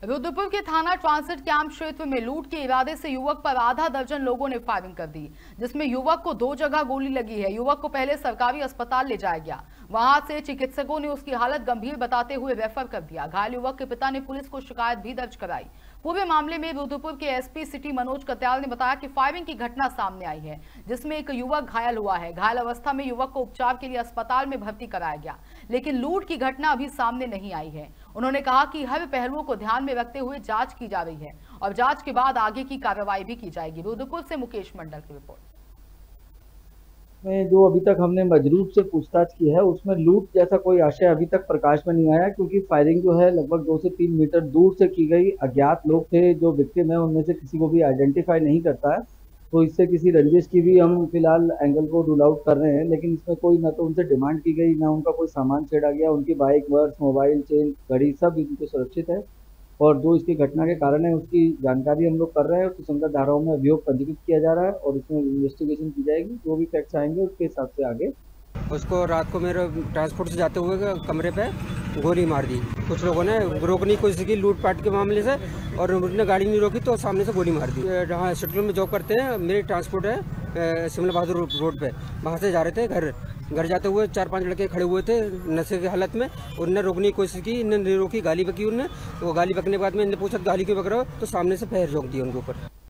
रुद्रपुर के थाना transit camp क्षेत्र में लूट के इरादे से युवक पर आधा दर्जन लोगों ने फायरिंग कर दी, जिसमें युवक को 2 जगह गोली लगी है। युवक को पहले सरकारी अस्पताल ले जाया गया, वहां से चिकित्सकों ने उसकी हालत गंभीर बताते हुए रेफर कर दिया। घायल युवक के पिता ने पुलिस को शिकायत भी दर्ज कराई। पूरे मामले में रुद्रपुर के एसपी सिटी मनोज कत्याल ने बताया कि फायरिंग की घटना सामने आई है, जिसमें एक युवक घायल हुआ है। घायल अवस्था में युवक को उपचार के लिए अस्पताल में भर्ती कराया गया, लेकिन लूट की घटना अभी सामने नहीं आई है। उन्होंने कहा कि हर पहलुओं को ध्यान में रखते हुए जांच की जा रही है और जांच के बाद आगे की कार्रवाई भी की जाएगी। रुद्रपुर से मुकेश मंडल की रिपोर्ट। में जो अभी तक हमने मजरूब से पूछताछ की है उसमें लूट जैसा कोई आशय अभी तक प्रकाश में नहीं आया, क्योंकि फायरिंग जो है लगभग 2 से 3 मीटर दूर से की गई। अज्ञात लोग थे जो विक्टिम है, उनमें से किसी को भी आइडेंटिफाई नहीं करता है, तो इससे किसी रंजिश की भी हम फिलहाल एंगल को रूल आउट कर रहे हैं। लेकिन इसमें कोई ना तो उनसे डिमांड की गई, ना उनका कोई सामान छेड़ा गया। उनकी बाइक, पर्स, मोबाइल, चेन, घड़ी सब इनके सुरक्षित है और जो इसकी घटना के कारण है उसकी जानकारी हम लोग कर रहे हैं। सुसंगत धाराओं में अभियोग पंजीकृत किया जा रहा है और उसमें इन्वेस्टिगेशन की जाएगी। जो भी फैक्ट्स आएंगे उसके हिसाब से आगे। उसको रात को मेरे ट्रांसपोर्ट से जाते हुए कमरे पे गोली मार दी। कुछ लोगों ने रोकने की कोशिश की लूटपाट के मामले से, और उन्होंने गाड़ी नहीं रोकी तो सामने से गोली मार दी। जहाँ शेड्यूल में जॉब करते हैं, मेरी ट्रांसपोर्ट है शिमला बहादुर रोड पे, वहाँ से जा रहे थे घर जाते हुए 4-5 लड़के खड़े हुए थे नशे की हालत में। उन्होंने रोकने की कोशिश की, इन्होंने नहीं रोकी, गाली बकी उन्होंने। तो गाली बकने के बाद में इन्हें पूछा गाली क्यों बक रहे हो, तो सामने से पैर झोंक दिया उनके ऊपर।